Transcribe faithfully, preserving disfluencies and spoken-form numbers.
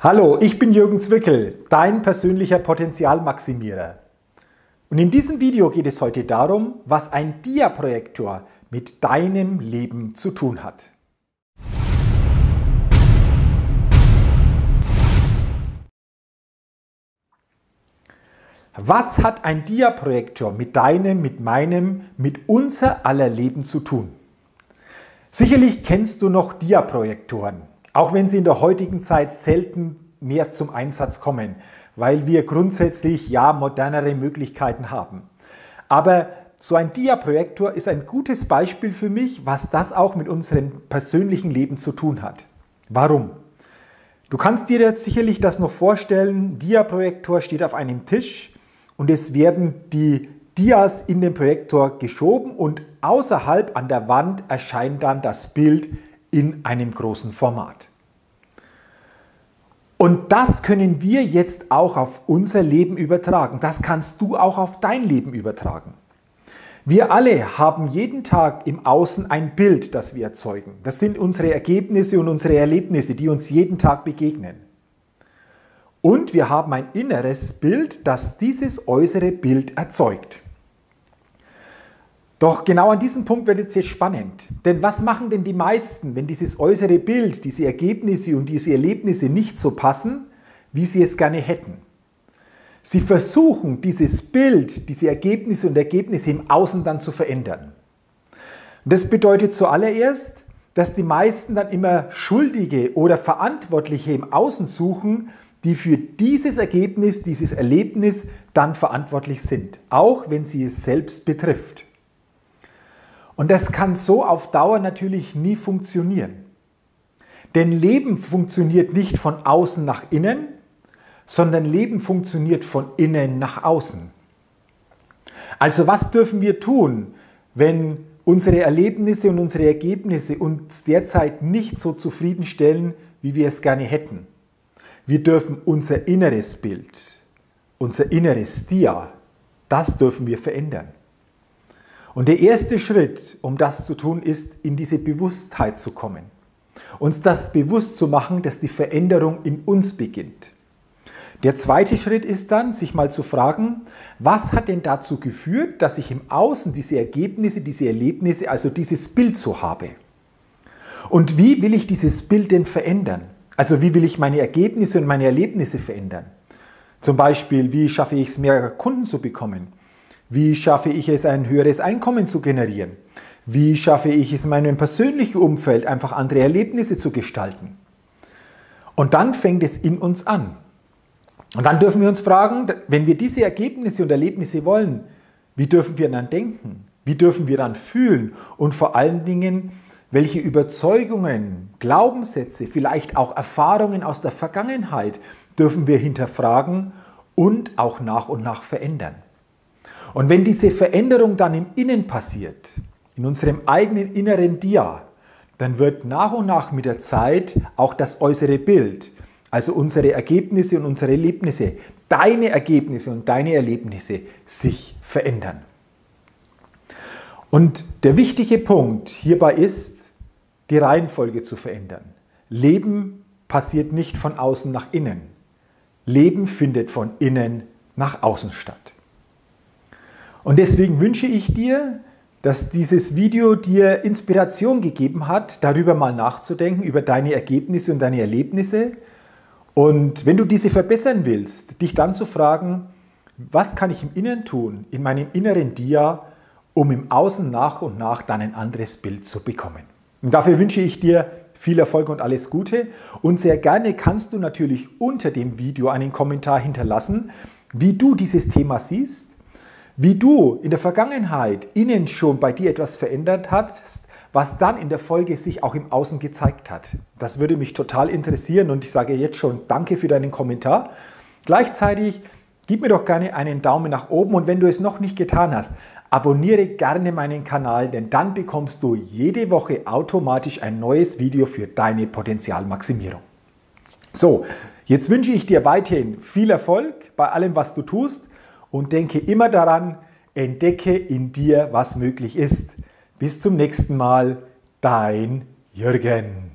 Hallo, ich bin Jürgen Zwickel, dein persönlicher Potenzialmaximierer. Und in diesem Video geht es heute darum, was ein Dia-Projektor mit deinem Leben zu tun hat. Was hat ein Dia-Projektor mit deinem, mit meinem, mit unser aller Leben zu tun? Sicherlich kennst du noch Dia-Projektoren. Auch wenn sie in der heutigen Zeit selten mehr zum Einsatz kommen, weil wir grundsätzlich ja modernere Möglichkeiten haben. Aber so ein Dia-Projektor ist ein gutes Beispiel für mich, was das auch mit unserem persönlichen Leben zu tun hat. Warum? Du kannst dir jetzt sicherlich das noch vorstellen, Dia-Projektor steht auf einem Tisch und es werden die Dias in den Projektor geschoben und außerhalb an der Wand erscheint dann das Bild in einem großen Format. Und das können wir jetzt auch auf unser Leben übertragen. Das kannst du auch auf dein Leben übertragen. Wir alle haben jeden Tag im Außen ein Bild, das wir erzeugen. Das sind unsere Ergebnisse und unsere Erlebnisse, die uns jeden Tag begegnen. Und wir haben ein inneres Bild, das dieses äußere Bild erzeugt. Doch genau an diesem Punkt wird es jetzt spannend. Denn was machen denn die meisten, wenn dieses äußere Bild, diese Ergebnisse und diese Erlebnisse nicht so passen, wie sie es gerne hätten? Sie versuchen, dieses Bild, diese Ergebnisse und Ergebnisse im Außen dann zu verändern. Und das bedeutet zuallererst, dass die meisten dann immer Schuldige oder Verantwortliche im Außen suchen, die für dieses Ergebnis, dieses Erlebnis dann verantwortlich sind, auch wenn sie es selbst betrifft. Und das kann so auf Dauer natürlich nie funktionieren. Denn Leben funktioniert nicht von außen nach innen, sondern Leben funktioniert von innen nach außen. Also was dürfen wir tun, wenn unsere Erlebnisse und unsere Ergebnisse uns derzeit nicht so zufriedenstellen, wie wir es gerne hätten? Wir dürfen unser inneres Bild, unser inneres Dia, das dürfen wir verändern. Und der erste Schritt, um das zu tun, ist, in diese Bewusstheit zu kommen. Uns das bewusst zu machen, dass die Veränderung in uns beginnt. Der zweite Schritt ist dann, sich mal zu fragen, was hat denn dazu geführt, dass ich im Außen diese Ergebnisse, diese Erlebnisse, also dieses Bild so habe? Und wie will ich dieses Bild denn verändern? Also wie will ich meine Ergebnisse und meine Erlebnisse verändern? Zum Beispiel, wie schaffe ich es, mehr Kunden zu bekommen? Wie schaffe ich es, ein höheres Einkommen zu generieren? Wie schaffe ich es, in meinem persönlichen Umfeld einfach andere Erlebnisse zu gestalten? Und dann fängt es in uns an. Und dann dürfen wir uns fragen, wenn wir diese Ergebnisse und Erlebnisse wollen, wie dürfen wir dann denken? Wie dürfen wir dann fühlen? Und vor allen Dingen, welche Überzeugungen, Glaubenssätze, vielleicht auch Erfahrungen aus der Vergangenheit dürfen wir hinterfragen und auch nach und nach verändern? Und wenn diese Veränderung dann im Innen passiert, in unserem eigenen inneren Dia, dann wird nach und nach mit der Zeit auch das äußere Bild, also unsere Ergebnisse und unsere Erlebnisse, deine Ergebnisse und deine Erlebnisse sich verändern. Und der wichtige Punkt hierbei ist, die Reihenfolge zu verändern. Leben passiert nicht von außen nach innen. Leben findet von innen nach außen statt. Und deswegen wünsche ich dir, dass dieses Video dir Inspiration gegeben hat, darüber mal nachzudenken, über deine Ergebnisse und deine Erlebnisse. Und wenn du diese verbessern willst, dich dann zu fragen, was kann ich im Innen tun, in meinem inneren Dia, um im Außen nach und nach dann ein anderes Bild zu bekommen. Und dafür wünsche ich dir viel Erfolg und alles Gute. Und sehr gerne kannst du natürlich unter dem Video einen Kommentar hinterlassen, wie du dieses Thema siehst, wie du in der Vergangenheit innen schon bei dir etwas verändert hast, was dann in der Folge sich auch im Außen gezeigt hat. Das würde mich total interessieren und ich sage jetzt schon danke für deinen Kommentar. Gleichzeitig gib mir doch gerne einen Daumen nach oben und wenn du es noch nicht getan hast, abonniere gerne meinen Kanal, denn dann bekommst du jede Woche automatisch ein neues Video für deine Potenzialmaximierung. So, jetzt wünsche ich dir weiterhin viel Erfolg bei allem, was du tust. Und denke immer daran, entdecke in dir, was möglich ist. Bis zum nächsten Mal, dein Jürgen.